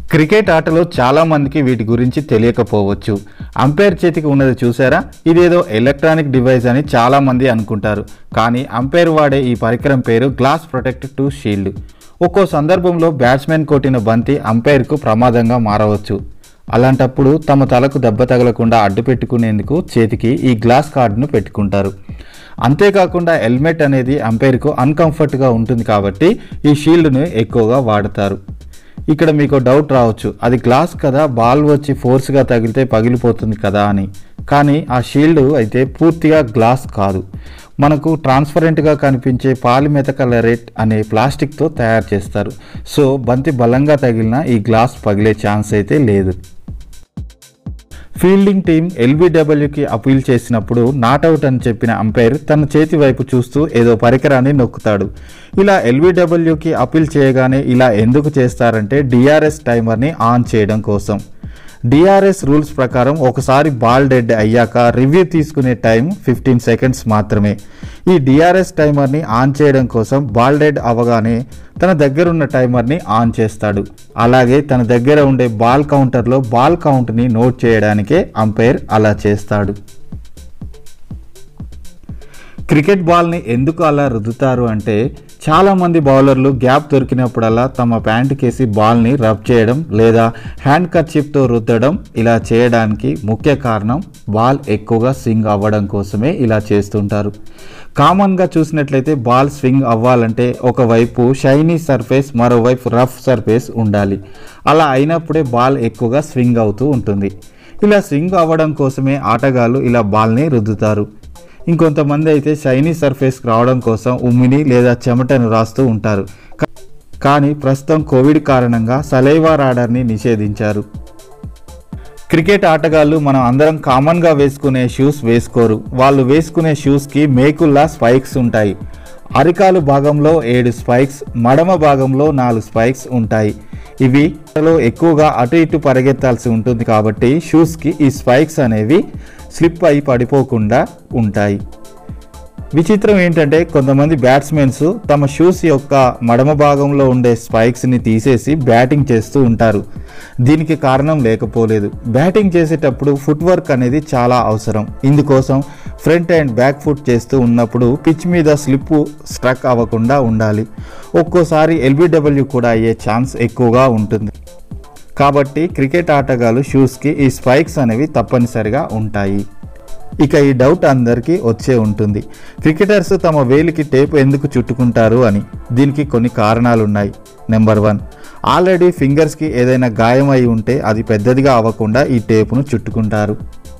Cricket ఆటలో చాలా మందికి వీటి గురించి తెలియకపోవచ్చు. అంపైర్ చేతికి ఉన్నది చూసారా, ఇదేదో ఎలక్ట్రానిక్ డివైస్ అని చాలా మంది అనుకుంటారు. కానీ అంపైర్ వాడే ఈ పరికరం పేరు గ్లాస్ ప్రొటెక్టివ్ షీల్డ్. ఒక్కో సందర్భంలో బ్యాట్స్మెన్ కొట్టిన బంతి అంపైర్కు ప్రమాదంగా మారవచ్చు. అలాంటప్పుడు తమ తలకు దెబ్బ తగలకుండా అడ్డు పెట్టుకునేందుకు చేతికి ఈ గ్లాస్ కార్డును పెట్టుకుంటారు. అంతేకాకుండా హెల్మెట్ అనేది అంపైర్కు అన్కంఫర్ట్గా ఉంటుంది కాబట్టి ఈ షీల్డ్ను ఎక్కువగా వాడతారు. ఇక్కడ మీకు డౌట్ రావచ్చు, అది గ్లాస్ కదా, బాల్ వచ్చి ఫోర్స్గా తగిలితే పగిలిపోతుంది కదా అని. కానీ ఆ షీల్డ్ అయితే పూర్తిగా గ్లాస్ కాదు, మనకు ట్రాన్స్పరెంట్గా కనిపించే పాలిమెథకలరేట్ అనే ప్లాస్టిక్తో తయారు చేస్తారు. సో బంతి బలంగా తగిలినా ఈ గ్లాస్ పగిలే ఛాన్స్ అయితే లేదు. ఫీల్డింగ్ టీం ఎల్బీడబ్ల్యూకి అపీల్ చేసినప్పుడు నాట్అవుట్ అని చెప్పిన అంపైర్ తన చేతి వైపు చూస్తూ ఏదో పరికరాన్ని నొక్కుతాడు. ఇలా ఎల్బీడబ్ల్యూకి అపీల్ చేయగానే ఇలా ఎందుకు చేస్తారంటే డిఆర్ఎస్ టైమర్ని ఆన్ చేయడం కోసం. డిఆర్ఎస్ రూల్స్ ప్రకారం ఒకసారి బాల్ డెడ్ అయ్యాక రివ్యూ తీసుకునే టైం 15 సెకండ్స్ మాత్రమే. ఈ డిఆర్ఎస్ టైమర్ని ఆన్ చేయడం కోసం బాల్ డెడ్ అవగానే తన దగ్గరున్న టైమర్ని ఆన్ చేస్తాడు. అలాగే తన దగ్గర ఉండే బాల్ కౌంటర్లో బాల్ కౌంట్ని నోట్ చేయడానికే అంపైర్ అలా చేస్తాడు. క్రికెట్ బాల్ని ఎందుకు అలా రుద్దుతారు అంటే, చాలామంది బౌలర్లు గ్యాప్ దొరికినప్పుడల్లా తమ ప్యాంటుకేసి బాల్ని రబ్ చేయడం లేదా హ్యాండ్ కర్చీఫ్తో రుద్దడం, ఇలా చేయడానికి ముఖ్య కారణం బాల్ ఎక్కువగా స్వింగ్ అవ్వడం కోసమే ఇలా చేస్తుంటారు. కామన్గా చూసినట్లయితే బాల్ స్వింగ్ అవ్వాలంటే ఒకవైపు షైనీ సర్ఫేస్, మరోవైపు రఫ్ సర్ఫేస్ ఉండాలి. అలా అయినప్పుడే బాల్ ఎక్కువగా స్వింగ్ అవుతూ ఉంటుంది. ఇలా స్వింగ్ అవ్వడం కోసమే ఆటగాళ్ళు ఇలా బాల్ని రుద్దుతారు. ఇంకొంతమంది అయితే షైనీ సర్ఫేస్కి రావడం కోసం ఉమ్మిని లేదా చెమటను రాస్తూ ఉంటారు. కానీ ప్రస్తుతం కోవిడ్ కారణంగా సలైవా రాడర్ని నిషేధించారు. క్రికెట్ ఆటగాళ్ళు మనం అందరం కామన్గా వేసుకునే షూస్ వేసుకోరు. వాళ్ళు వేసుకునే షూస్కి మేకుల్లా స్పైక్స్ ఉంటాయి. అరికాలు భాగంలో 7 స్పైక్స్, మడమ భాగంలో 4 స్పైక్స్ ఉంటాయి. ఇవి ఎక్కువగా అటు ఇటు పరిగెత్తాల్సి ఉంటుంది కాబట్టి షూస్కి ఈ స్పైక్స్ అనేవి స్లిప్ అయి పడిపోకుండా ఉంటాయి. విచిత్రం ఏంటంటే కొంతమంది బ్యాట్స్మెన్స్ తమ షూస్ యొక్క మడమ భాగంలో ఉండే స్పైక్స్ని తీసేసి బ్యాటింగ్ చేస్తూ ఉంటారు. దీనికి కారణం లేకపోలేదు. బ్యాటింగ్ చేసేటప్పుడు ఫుట్ వర్క్ అనేది చాలా అవసరం. ఇందుకోసం ఫ్రంట్ అండ్ బ్యాక్ ఫుట్ చేస్తూ ఉన్నప్పుడు పిచ్ మీద స్లిప్ స్ట్రక్ అవ్వకుండా ఉండాలి. ఒక్కోసారి ఎల్బీడబ్ల్యూ కూడా అయ్యే ఛాన్స్ ఎక్కువగా ఉంటుంది. కాబట్టి క్రికెట్ ఆటగాళ్ళు షూస్కి ఈ స్పైక్స్ అనేవి తప్పనిసరిగా ఉంటాయి. ఇక ఈ డౌట్ అందరికీ వచ్చే ఉంటుంది, క్రికెటర్స్ తమ వేలికి టేప్ ఎందుకు చుట్టుకుంటారు అని. దీనికి కొన్ని కారణాలు ఉన్నాయి. నెంబర్ 1, ఆల్రెడీ ఫింగర్స్కి ఏదైనా గాయం అయి ఉంటే అది పెద్దదిగా అవ్వకుండా ఈ టేపును చుట్టుకుంటారు.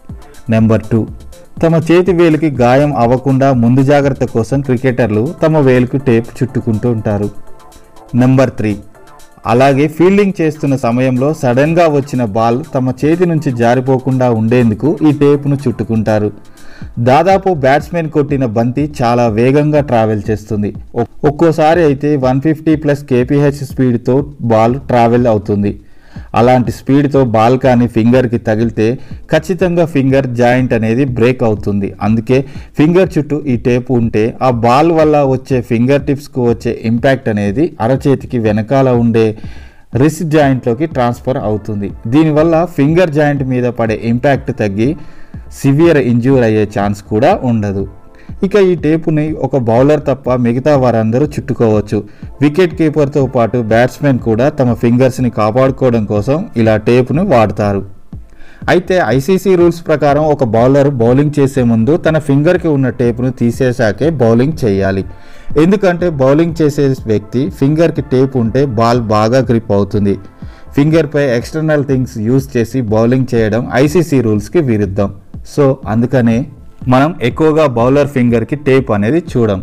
నెంబర్ 2, తమ చేతి వేలికి గాయం అవ్వకుండా ముందు జాగ్రత్త కోసం క్రికెటర్లు తమ వేలుకు టేప్ చుట్టుకుంటూ ఉంటారు. నెంబర్ 3, అలాగే ఫీల్డింగ్ చేస్తున్న సమయంలో సడన్గా వచ్చిన బాల్ తమ చేతి నుంచి జారిపోకుండా ఉండేందుకు ఈ టేపును చుట్టుకుంటారు. దాదాపు బ్యాట్స్మెన్ కొట్టిన బంతి చాలా వేగంగా ట్రావెల్ చేస్తుంది. ఒక్కోసారి అయితే 150+ kph స్పీడ్తో బాల్ ట్రావెల్ అవుతుంది. అలాంటి స్పీడ్తో బాల్ కానీ ఫింగర్కి తగిలితే ఖచ్చితంగా ఫింగర్ జాయింట్ అనేది బ్రేక్ అవుతుంది. అందుకే ఫింగర్ చుట్టూ ఈ టేపు ఉంటే ఆ బాల్ వల్ల వచ్చే ఫింగర్ టిప్స్కు వచ్చే ఇంపాక్ట్ అనేది అరచేతికి వెనకాల ఉండే రిస్ట్ జాయింట్లోకి ట్రాన్స్ఫర్ అవుతుంది. దీనివల్ల ఫింగర్ జాయింట్ మీద పడే ఇంపాక్ట్ తగ్గి సివియర్ ఇంజ్యూర్ అయ్యే ఛాన్స్ కూడా ఉండదు. ఇక ఈ టేపుని ఒక బౌలర్ తప్ప మిగతా వారందరూ చుట్టుకోవచ్చు. వికెట్ కీపర్తో పాటు బ్యాట్స్మెన్ కూడా తమ ఫింగర్స్ని కాపాడుకోవడం కోసం ఇలా టేపును వాడతారు. అయితే ఐసీసీ రూల్స్ ప్రకారం ఒక బౌలర్ బౌలింగ్ చేసే ముందు తన ఫింగర్కి ఉన్న టేపును తీసేశాకే బౌలింగ్ చేయాలి. ఎందుకంటే బౌలింగ్ చేసే వ్యక్తి ఫింగర్కి టేప్ ఉంటే బాల్ బాగా గ్రిప్ అవుతుంది. ఫింగర్పై ఎక్స్టర్నల్ థింగ్స్ యూజ్ చేసి బౌలింగ్ చేయడం ఐసీసీ రూల్స్కి విరుద్ధం. సో అందుకనే మనం ఎక్కువగా బౌలర్ ఫింగర్కి టేప్ అనేది చూడం.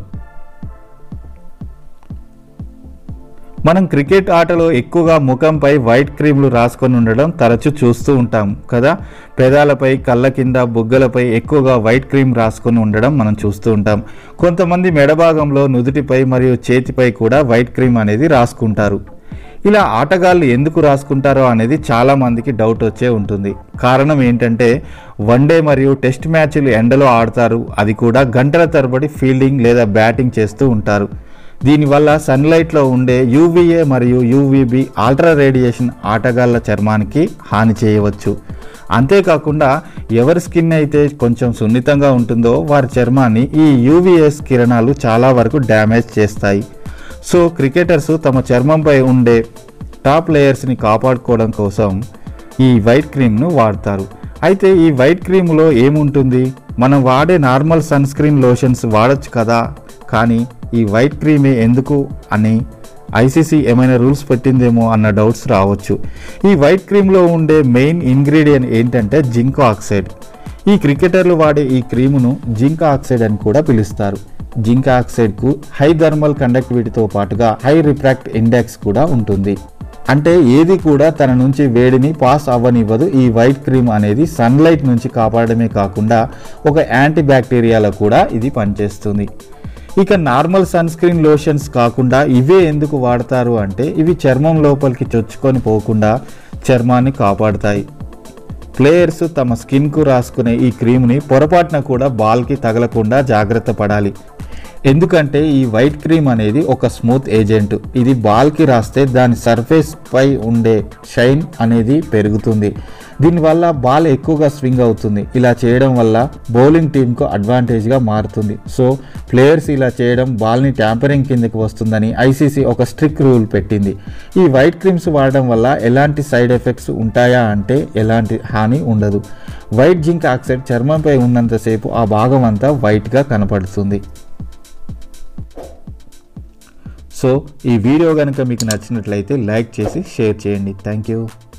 మనం క్రికెట్ ఆటలో ఎక్కువగా ముఖంపై వైట్ క్రీమ్లు రాసుకొని ఉండడం తరచూ చూస్తూ ఉంటాం కదా. పెదాలపై, కళ్ళ కింద, బుగ్గలపై ఎక్కువగా వైట్ క్రీమ్ రాసుకొని ఉండడం మనం చూస్తూ ఉంటాం. కొంతమంది మెడభాగంలో, నుదుటిపై మరియు చేతిపై కూడా వైట్ క్రీమ్ అనేది రాసుకుంటారు. ఇలా ఆటగాళ్ళు ఎందుకు రాసుకుంటారో అనేది చాలామందికి డౌట్ వచ్చే ఉంటుంది. కారణం ఏంటంటే వన్డే మరియు టెస్ట్ మ్యాచ్లు ఎండలో ఆడతారు. అది కూడా గంటల తరబడి ఫీల్డింగ్ లేదా బ్యాటింగ్ చేస్తూ ఉంటారు. దీనివల్ల సన్లైట్లో ఉండే యూవీఏ మరియు యూవీబీ అల్ట్రా రేడియేషన్ ఆటగాళ్ల చర్మానికి హాని చేయవచ్చు. అంతేకాకుండా ఎవరి స్కిన్ అయితే కొంచెం సున్నితంగా ఉంటుందో వారి చర్మాన్ని ఈ యూవీఎస్ కిరణాలు చాలా వరకు డ్యామేజ్ చేస్తాయి. సో క్రికెటర్స్ తమ చర్మంపై ఉండే టాప్ లేయర్స్ని కాపాడుకోవడం కోసం ఈ వైట్ క్రీమ్ను వాడతారు. అయితే ఈ వైట్ క్రీమ్లో ఏముంటుంది? మనం వాడే నార్మల్ సన్ స్క్రీన్ లోషన్స్ వాడచ్చు కదా, కానీ ఈ వైట్ క్రీమే ఎందుకు అని ఐసీసీ ఏమైనా రూల్స్ పెట్టిందేమో అన్న డౌట్స్ రావచ్చు. ఈ వైట్ క్రీమ్లో ఉండే మెయిన్ ఇంగ్రీడియంట్ ఏంటంటే జింక్ ఆక్సైడ్. ఈ క్రికెటర్లు వాడే ఈ క్రీమును జింక్ ఆక్సైడ్ అని కూడా పిలుస్తారు. జింక్ ఆక్సైడ్కు హై థర్మల్ కండక్టివిటీతో పాటుగా హై రిఫ్రాక్ట్ ఇండెక్స్ కూడా ఉంటుంది. అంటే ఏది కూడా తన నుంచి వేడిని పాస్ అవ్వనివ్వదు. ఈ వైట్ క్రీమ్ అనేది సన్లైట్ నుంచి కాపాడమే కాకుండా ఒక యాంటీ బ్యాక్టీరియాలో కూడా ఇది పనిచేస్తుంది. ఇక నార్మల్ సన్ స్క్రీన్ లోషన్స్ కాకుండా ఇవే ఎందుకు వాడతారు అంటే ఇవి చర్మం లోపలికి చొచ్చుకొని పోకుండా చర్మాన్ని కాపాడుతాయి. ప్లేయర్స్ తమ స్కిన్కు రాసుకునే ఈ క్రీమ్ని పొరపాటున కూడా బాల్కి తగలకుండా జాగ్రత్త పడాలి. ఎందుకంటే ఈ వైట్ క్రీమ్ అనేది ఒక స్మూత్ ఏజెంట్. ఇది బాల్కి రాస్తే దాని సర్ఫేస్ పై ఉండే షైన్ అనేది పెరుగుతుంది. దీనివల్ల బాల్ ఎక్కువగా స్వింగ్ అవుతుంది. ఇలా చేయడం వల్ల బౌలింగ్ టీంకు అడ్వాంటేజ్గా మారుతుంది. సో ప్లేయర్స్ ఇలా చేయడం బాల్ని ట్యాంపరింగ్ కిందకి వస్తుందని ఐసీసీ ఒక స్ట్రిక్ట్ రూల్ పెట్టింది. ఈ వైట్ క్రీమ్స్ వాడడం వల్ల ఎలాంటి సైడ్ ఎఫెక్ట్స్ ఉంటాయా అంటే ఎలాంటి హాని ఉండదు. వైట్ జింక్ ఆక్సైడ్ చర్మంపై ఉన్నంతసేపు ఆ భాగం అంతా వైట్గా కనపడుతుంది. సో ఈ వీడియో కనుక మీకు నచ్చినట్లయితే లైక్ చేసి షేర్ చేయండి. Thank you.